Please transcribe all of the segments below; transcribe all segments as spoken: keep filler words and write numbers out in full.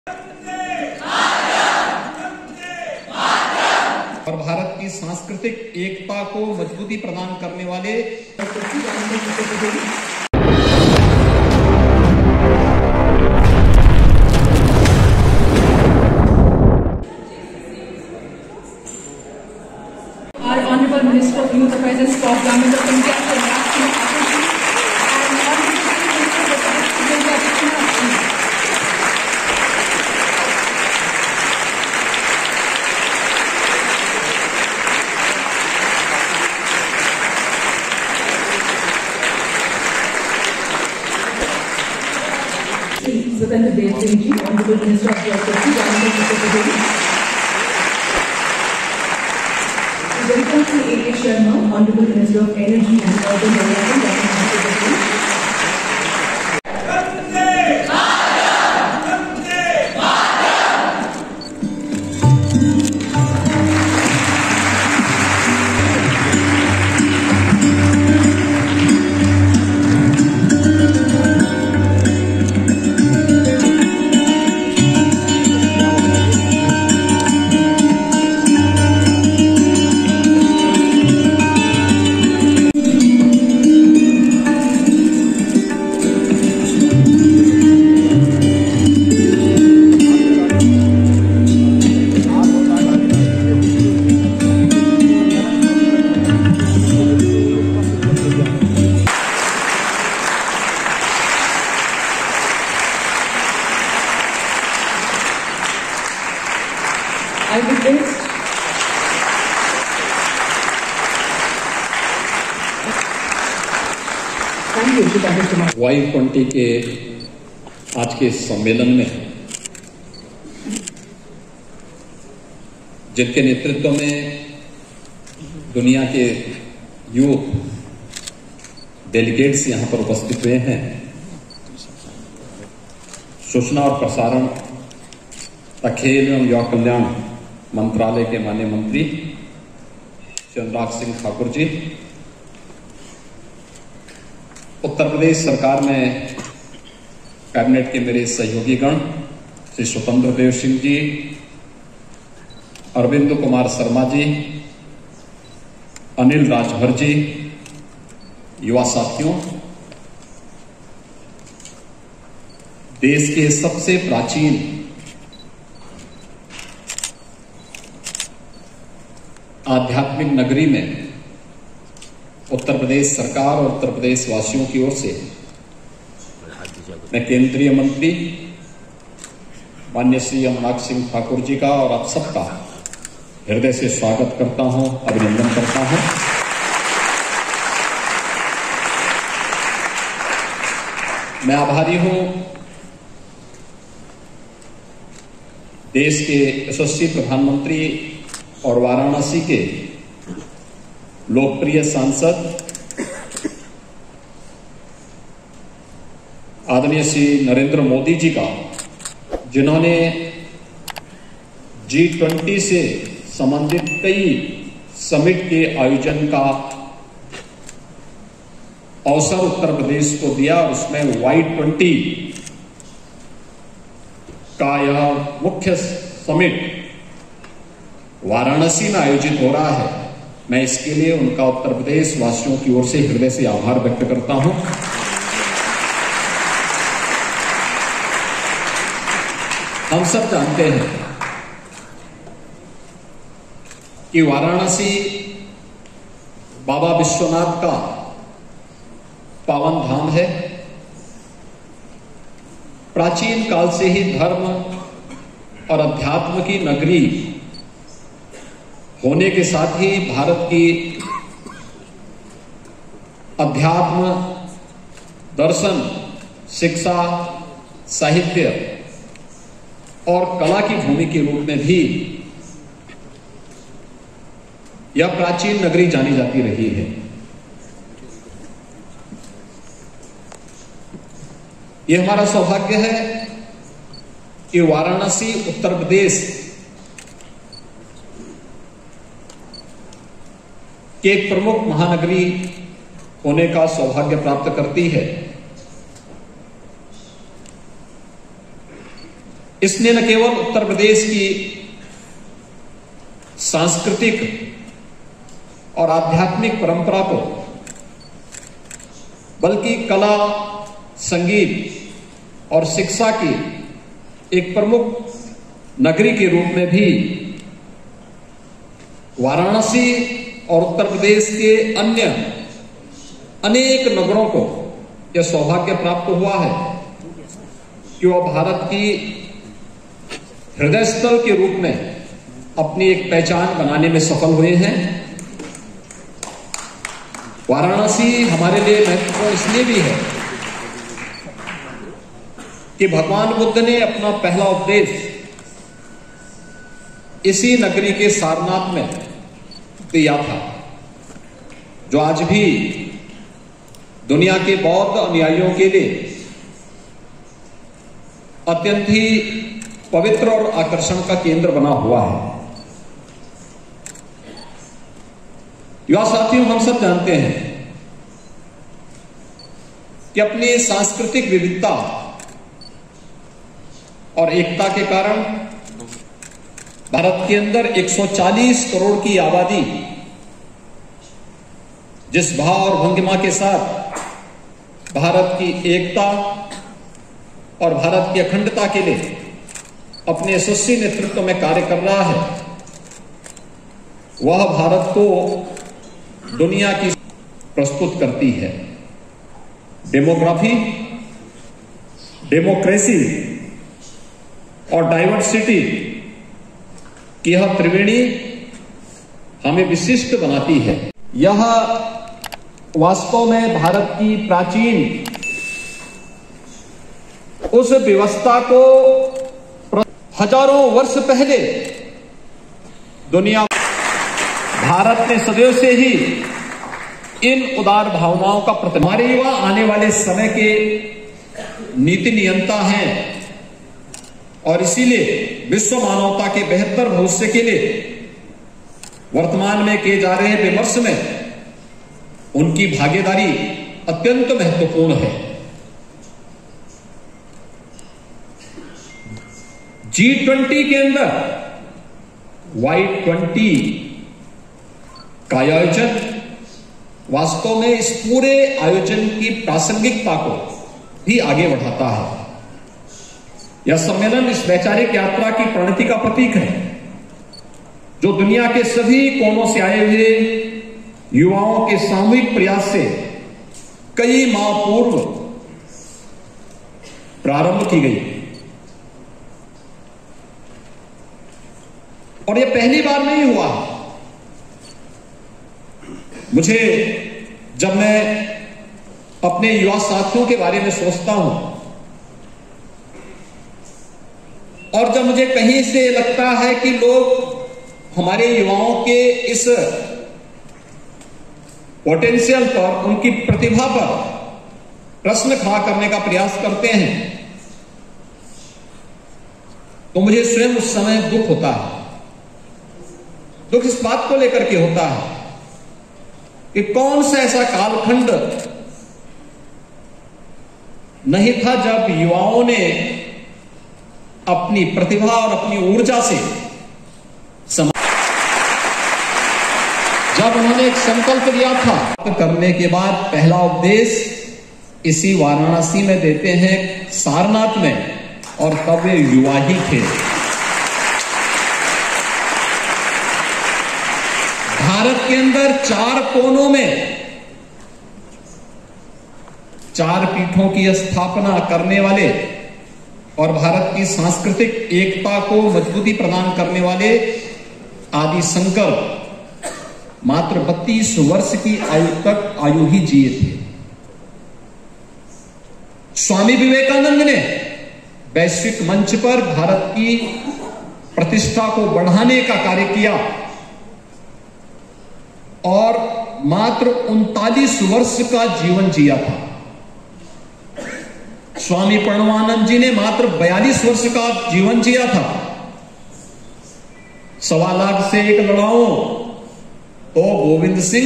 और भारत की सांस्कृतिक एकता को मजबूती प्रदान करने वाले Our Honorable Minister of Youth Affairs and Sport, Government of India, for national opportunity, and Honorable Minister of Education. Satendra Dev Singh Ji, Honorable Minister of Justice, Government of Uttar Pradesh. Welcome to A K Sharma, Honorable Minister of Energy and Urban Development, Government of Uttar Pradesh. I request Thank you, Shri Y twenty के आज के सम्मेलन में जिनके नेतृत्व में दुनिया के यूथ डेलीगेट्स यहां पर उपस्थित हुए हैं, सूचना और प्रसारण तथा खेल एवं युवा कल्याण मंत्रालय के माननीय मंत्री श्री अनुराग सिंह ठाकुर जी, उत्तर प्रदेश सरकार में कैबिनेट के मेरे सहयोगी गण श्री स्वतंत्र देव सिंह जी, अरविंद कुमार शर्मा जी, अनिल राजभर जी, युवा साथियों, देश के सबसे प्राचीन आध्यात्मिक नगरी में उत्तर प्रदेश सरकार और उत्तर प्रदेश वासियों की ओर से मैं केंद्रीय मंत्री माननीय श्री अनुराग सिंह ठाकुर जी का और आप सबका हृदय से स्वागत करता हूं, अभिनंदन करता हूं। मैं आभारी हूं देश के यशस्वी प्रधानमंत्री और वाराणसी के लोकप्रिय सांसद आदरणीय श्री नरेंद्र मोदी जी का, जिन्होंने जी ट्वेंटी से संबंधित कई समिट के आयोजन का अवसर उत्तर प्रदेश को दिया और उसमें वाई ट्वेंटी का यह मुख्य समिट वाराणसी में आयोजित हो रहा है। मैं इसके लिए उनका उत्तर प्रदेश वासियों की ओर से हृदय से आभार व्यक्त करता हूं। हम सब जानते हैं कि वाराणसी बाबा विश्वनाथ का पावन धाम है। प्राचीन काल से ही धर्म और अध्यात्म की नगरी होने के साथ ही भारत की अध्यात्म, दर्शन, शिक्षा, साहित्य और कला की भूमि के रूप में भी यह प्राचीन नगरी जानी जाती रही है। यह हमारा सौभाग्य है कि वाराणसी उत्तर प्रदेश कि एक प्रमुख महानगरी होने का सौभाग्य प्राप्त करती है। इसने न केवल उत्तर प्रदेश की सांस्कृतिक और आध्यात्मिक परंपरा को, बल्कि कला, संगीत और शिक्षा की एक प्रमुख नगरी के रूप में भी वाराणसी और उत्तर प्रदेश के अन्य अनेक नगरों को यह सौभाग्य प्राप्त हुआ है कि वह भारत की हृदय स्थल के रूप में अपनी एक पहचान बनाने में सफल हुए हैं। वाराणसी हमारे लिए महत्वपूर्ण इसलिए भी है कि भगवान बुद्ध ने अपना पहला उपदेश इसी नगरी के सारनाथ में दिया था, जो आज भी दुनिया के बौद्ध अनुयायियों के लिए अत्यंत ही पवित्र और आकर्षण का केंद्र बना हुआ है। युवा साथियों, हम सब जानते हैं कि अपनी सांस्कृतिक विविधता और एकता के कारण भारत के अंदर एक सौ चालीस करोड़ की आबादी जिस भाव और भंगिमा के साथ भारत की एकता और भारत की अखंडता के लिए अपने यशस्वी नेतृत्व में कार्य कर रहा है, वह भारत को दुनिया की प्रस्तुत करती है। डेमोग्राफी, डेमोक्रेसी और डाइवर्सिटी की यह त्रिवेणी हमें विशिष्ट बनाती है। यह वास्तव में भारत की प्राचीन उस व्यवस्था को हजारों वर्ष पहले दुनिया भारत ने सदैव से ही इन उदार भावनाओं का प्रति हमारे युवा आने वाले समय के नीति नियंता हैं और इसीलिए विश्व मानवता के बेहतर भविष्य के लिए वर्तमान में किए जा रहे विमर्श में उनकी भागीदारी अत्यंत महत्वपूर्ण है। जी ट्वेंटी के अंदर वाई ट्वेंटी का आयोजन वास्तव में इस पूरे आयोजन की प्रासंगिकता को भी आगे बढ़ाता है। यह सम्मेलन इस वैचारिक यात्रा की प्रणति का प्रतीक है, जो दुनिया के सभी कोनों से आए हुए युवाओं के सामूहिक प्रयास से कई माह पूर्व प्रारंभ की गई और यह पहली बार नहीं हुआ। मुझे जब मैं अपने युवा साथियों के बारे में सोचता हूं और जब मुझे कहीं से लगता है कि लोग हमारे युवाओं के इस पोटेंशियल पर, उनकी प्रतिभा पर प्रश्न खड़ा करने का प्रयास करते हैं, तो मुझे स्वयं उस समय दुख होता है। दुख इस बात को लेकर के होता है कि कौन सा ऐसा कालखंड नहीं था जब युवाओं ने अपनी प्रतिभा और अपनी ऊर्जा से समा... जब उन्होंने एक संकल्प लिया था करने के बाद पहला उपदेश इसी वाराणसी में देते हैं, सारनाथ में, और तब वे युवा ही थे। भारत के अंदर चार कोनों में चार पीठों की स्थापना करने वाले और भारत की सांस्कृतिक एकता को मजबूती प्रदान करने वाले आदि शंकर मात्र बत्तीस वर्ष की आयु तक आयु ही जिए थे। स्वामी विवेकानंद ने वैश्विक मंच पर भारत की प्रतिष्ठा को बढ़ाने का कार्य किया और मात्र उनतालीस वर्ष का जीवन जिया था। स्वामी प्रणवानंद जी ने मात्र बयालीस वर्ष का जीवन जिया था। सवा लाख से एक लड़ाओ तो गोविंद सिंह,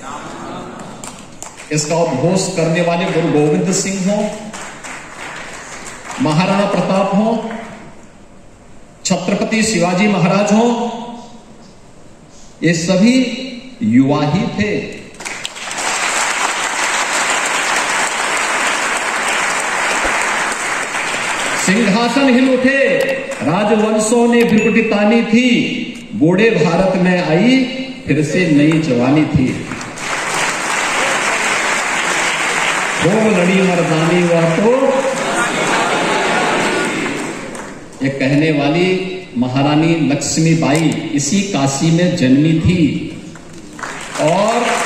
इसका उद्घोष करने वाले गुरु गोविंद सिंह हो, महाराणा प्रताप हो, छत्रपति शिवाजी महाराज हों, ये सभी युवा ही थे। सिंहासन हिल उठे, राजवंशों ने भ्रुकुटी तानी थी, बूढ़े भारत में आई फिर से नई जवानी थी। खूब लड़ी मर्दानी वह तो, ये कहने वाली महारानी लक्ष्मीबाई इसी काशी में जन्मी थी और